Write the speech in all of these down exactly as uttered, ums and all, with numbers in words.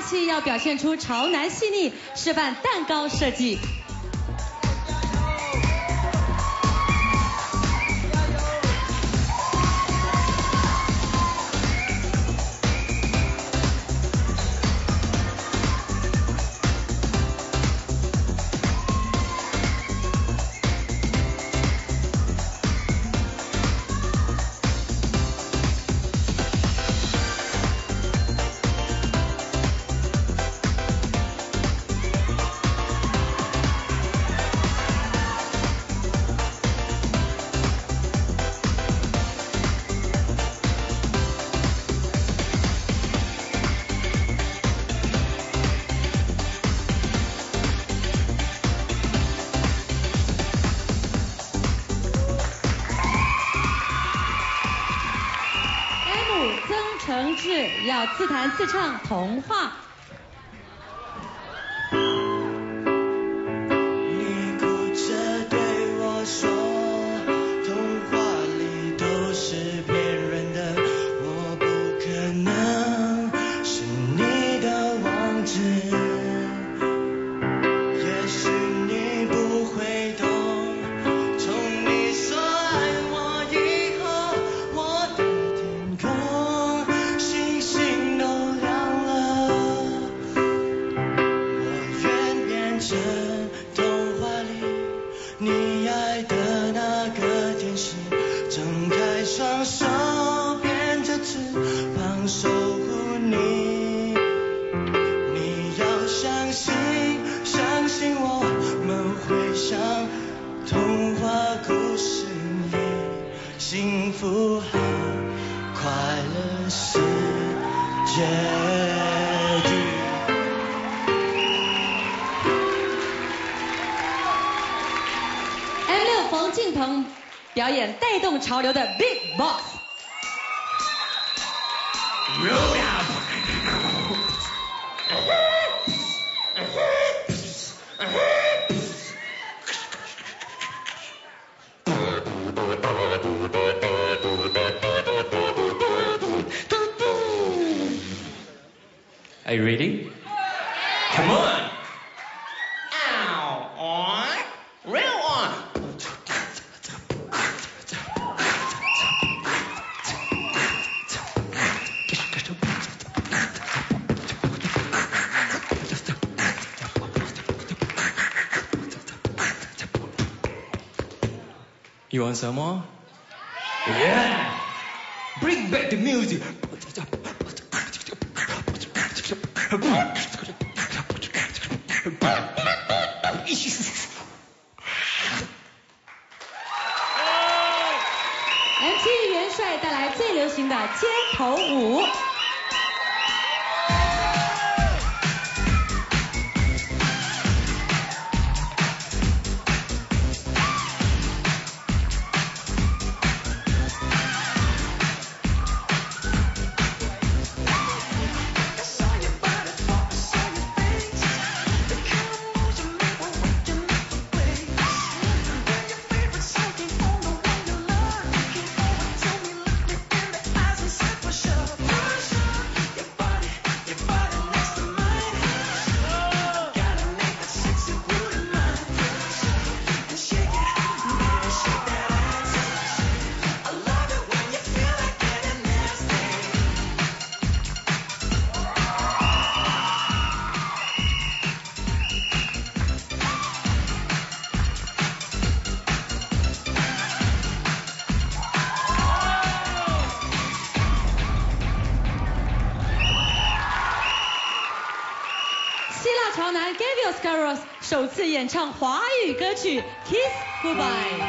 气要表现出潮男细腻，示范蛋糕设计。 诚挚要自弹自唱童话。 你哭着对我说，童话里都是骗人的，我不可能是你的王子。也许你不会懂，从你说爱我以后，我的天空。 童话里你爱的那个天使，张开双手，变着翅膀守护你。你要相信，相信我们会像童话故事里，幸福和快乐是结局。 冯敬腾表演带动潮流的 Big Boss。 Are you ready? Come on! Ow! On! Real on! You want some more? Yeah! Bring back the music! M T 元帅带来最流行的街头舞。 潮男 Gabriel Scaros 首次演唱华语歌曲《Kiss Goodbye》。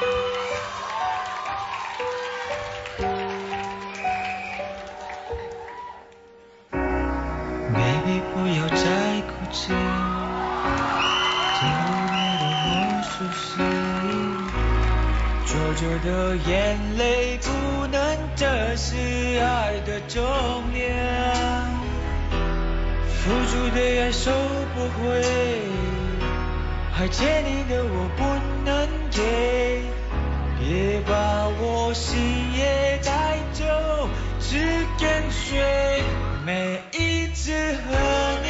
Baby， 不要再哭泣，进入你的魔术师。灼灼的眼泪不能遮饰爱的重量。 付出的爱收不回，还欠你的我不能给，别把我心也带走，只跟随每一次恨。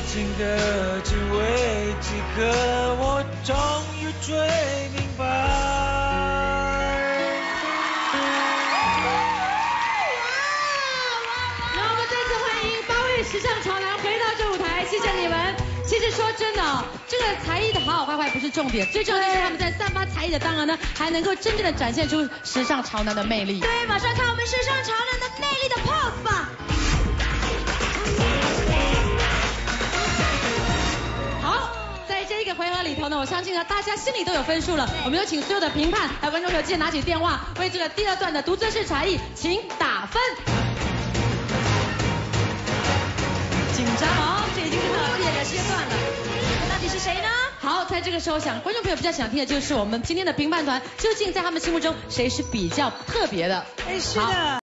情的滋味，此刻我终于最明白。 让我们再次欢迎八位时尚潮男回到这舞台，谢谢你们。其实说真的哦，这个才艺的好好坏坏不是重点，最重要的是他们在散发才艺的当儿呢，还能够真正的展现出时尚潮男的魅力。 对，马上看我们时尚潮男的魅力的 pose 吧。 好，在这一个回合里头呢，我相信呢大家心里都有分数了。我们有请所有的评判还有观众朋友记得拿起电话，为这个第二段的独尊式才艺请打分。紧张哦，这已经是特别的阶段了。 到底是谁呢？ 好，在这个时候想，观众朋友比较想听的就是我们今天的评判团究竟在他们心目中谁是比较特别的？ 哎，是的。